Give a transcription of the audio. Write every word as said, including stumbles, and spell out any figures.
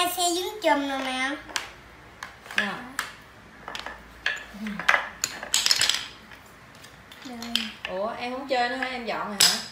hai xe dứng chùm rồi nè. Nào. Ủa em không chơi nữa hả? Em dọn rồi hả?